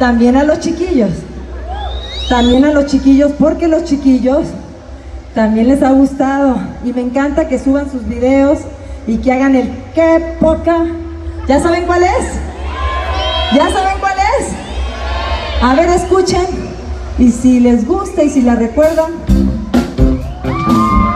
también a los chiquillos. También a los chiquillos, porque los chiquillos también les ha gustado. Y me encanta que suban sus videos y que hagan el qué poca. ¿Ya saben cuál es? ¿Ya saben cuál es? A ver, escuchen. Y si les gusta y si la recuerdan.